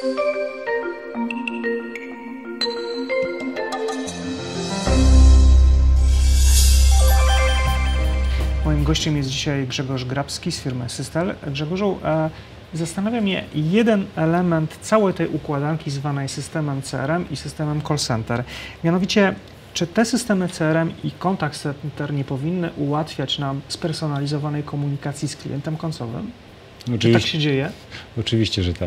Moim gościem jest dzisiaj Grzegorz Grabski z firmy Systel. Grzegorzu, zastanawia mnie jeden element całej tej układanki zwanej systemem CRM i systemem call center. Mianowicie, czy te systemy CRM i contact center nie powinny ułatwiać nam spersonalizowanej komunikacji z klientem końcowym? Czy tak się dzieje? Oczywiście, że tak.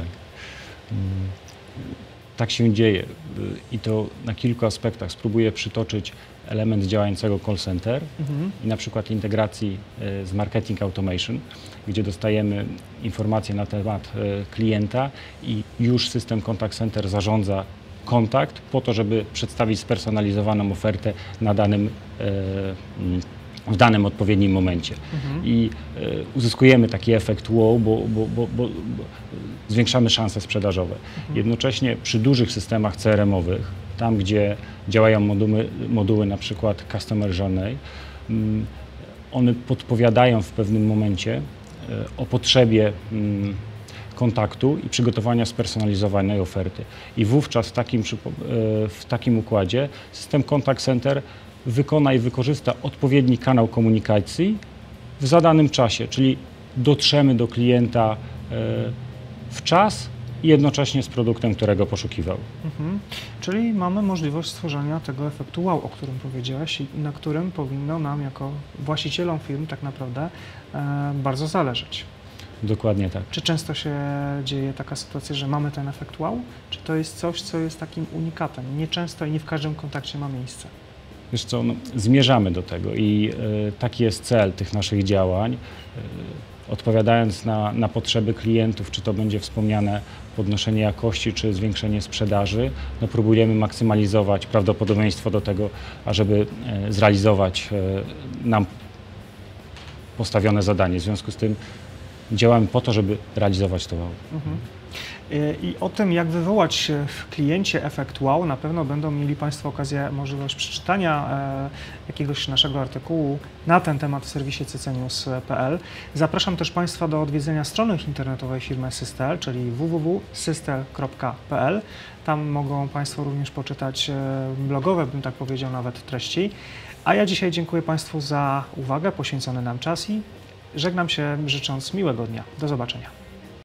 Tak się dzieje i to na kilku aspektach. Spróbuję przytoczyć element działającego call center i na przykład integracji z marketing automation, gdzie dostajemy informacje na temat klienta i już system contact center zarządza kontakt po to, żeby przedstawić spersonalizowaną ofertę na w danym odpowiednim momencie. I uzyskujemy taki efekt wow, bo zwiększamy szanse sprzedażowe. Jednocześnie przy dużych systemach CRM-owych, tam gdzie działają moduły na przykład Customer Journey, one podpowiadają w pewnym momencie o potrzebie kontaktu i przygotowania spersonalizowanej oferty. I wówczas w takim układzie system Contact Center wykona i wykorzysta odpowiedni kanał komunikacji w zadanym czasie, czyli dotrzemy do klienta w czas i jednocześnie z produktem, którego poszukiwał. Czyli mamy możliwość stworzenia tego efektu wow, o którym powiedziałeś i na którym powinno nam jako właścicielom firm tak naprawdę bardzo zależeć. Dokładnie tak. Czy często się dzieje taka sytuacja, że mamy ten efekt wow? Czy to jest coś, co jest takim unikatem? Nie często i nie w każdym kontakcie ma miejsce. Wiesz co, zmierzamy do tego i taki jest cel tych naszych działań. Odpowiadając na potrzeby klientów, czy to będzie wspomniane podnoszenie jakości, czy zwiększenie sprzedaży, próbujemy maksymalizować prawdopodobieństwo do tego, ażeby zrealizować nam postawione zadanie. W związku z tym działamy po to, żeby realizować to wow. I o tym, jak wywołać w kliencie efekt wow, na pewno będą mieli Państwo możliwość przeczytania jakiegoś naszego artykułu na ten temat w serwisie ccnews.pl. Zapraszam też Państwa do odwiedzenia strony internetowej firmy Systel, czyli www.systel.pl. Tam mogą Państwo również poczytać blogowe, bym tak powiedział, nawet treści. A ja dzisiaj dziękuję Państwu za uwagę, poświęcony nam czas i żegnam się, życząc miłego dnia. Do zobaczenia.